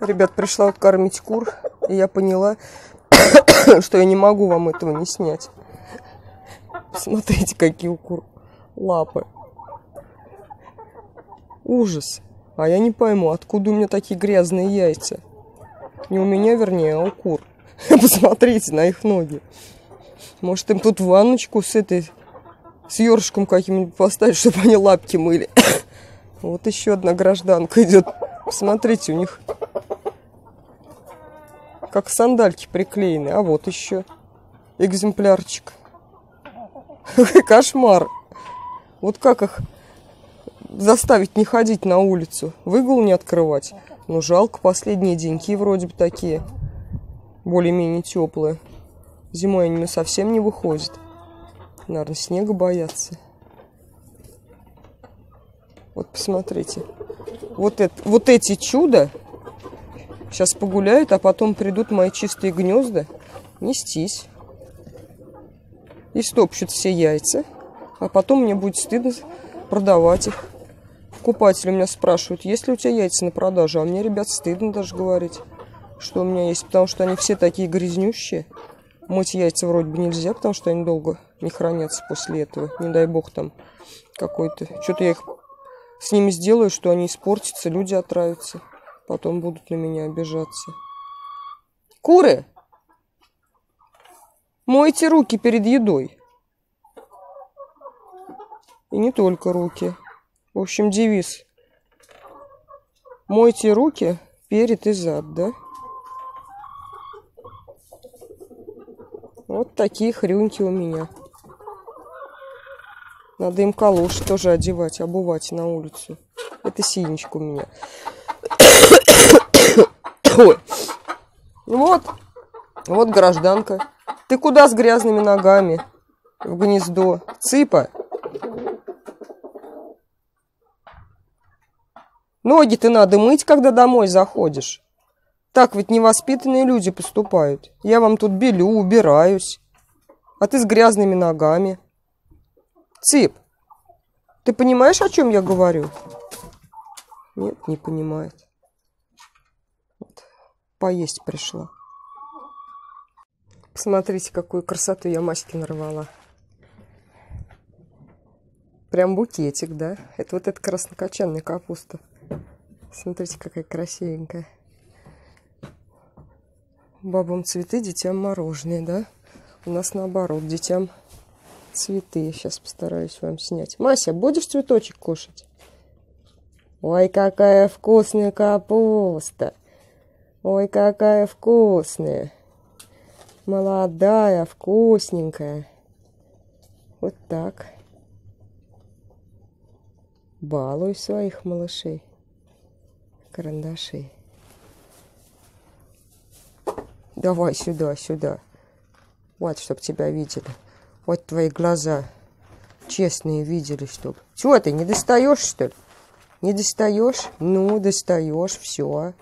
Ребят, пришла вот кормить кур, и я поняла, что я не могу вам этого не снять. Смотрите, какие у кур лапы. Ужас. А я не пойму, откуда у меня такие грязные яйца. Не у меня, вернее, а у кур. Посмотрите на их ноги. Может, им тут ванночку с ёршиком каким-нибудь поставить, чтобы они лапки мыли. Вот еще одна гражданка идет. Посмотрите, у них как сандальки приклеены. А вот еще экземплярчик. Кошмар. Вот как их заставить не ходить на улицу? Выгул не открывать? Ну, жалко, последние деньки вроде бы такие. Более-менее теплые. Зимой они совсем не выходят. Наверное, снега боятся. Вот посмотрите. Вот эти чуда сейчас погуляют, а потом придут мои чистые гнезда нестись. И стопчут все яйца. А потом мне будет стыдно продавать их. Покупатели меня спрашивают, есть ли у тебя яйца на продажу. А мне, ребят, стыдно даже говорить, что у меня есть. Потому что они все такие грязнющие. Мыть яйца вроде бы нельзя, потому что они долго не хранятся после этого. Не дай бог там какой-то. Что-то я их с ними сделаю, что они испортятся, люди отравятся. Потом будут на меня обижаться. Куры! Мойте руки перед едой. И не только руки. В общем, девиз. Мойте руки перед и зад, да? Вот такие хрюньки у меня. Надо им калоши тоже одевать, обувать на улицу. Это синичка у меня. Вот гражданка. Ты куда с грязными ногами? В гнездо. Цыпа. Ноги-то надо мыть, когда домой заходишь. Так ведь невоспитанные люди поступают. Я вам тут белю, убираюсь. А ты с грязными ногами. Цып, ты понимаешь, о чем я говорю? Нет, не понимает. Вот. Поесть пришла. Посмотрите, какую красоту я Маське нарвала. Прям букетик, да? Это вот эта краснокочанная капуста. Смотрите, какая красивенькая. Бабам цветы, детям мороженое, да? У нас наоборот, детям цветы. Сейчас постараюсь вам снять. Мася, будешь цветочек кушать? Ой, какая вкусная капуста. Ой, какая вкусная. Молодая, вкусненькая. Вот так. Балуй своих малышей. Карандашей. Давай сюда, сюда. Вот, чтоб тебя видели. Вот твои глаза честные видели, чтоб. Чего ты, не достаешь, что ли? Не достаешь? Ну, достаешь, все.